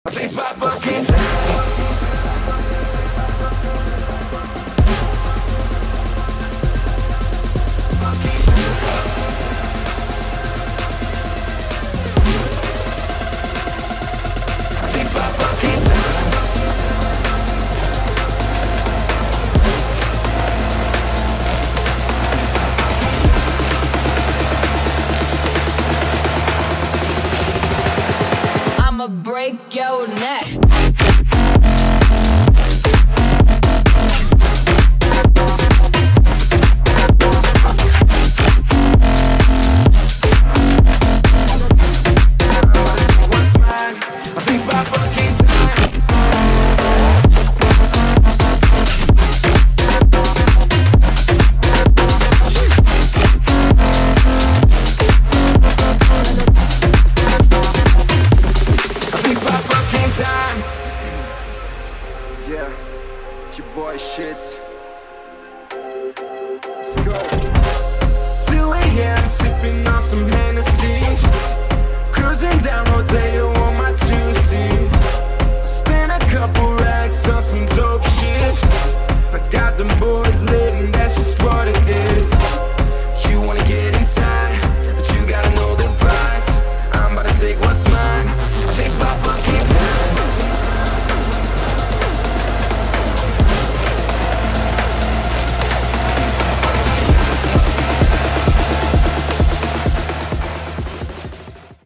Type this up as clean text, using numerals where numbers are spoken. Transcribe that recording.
I think it's my fucking time. I think it's my fucking time. I'ma break your neck. Yeah, it's your boy shi'tz. Let's go. 2 a.m. sipping on some Hennessy, cruising down Rodeo on my 2C. Spent a couple racks on some dope shit. I got them boys lit and that's just what it is. You wanna get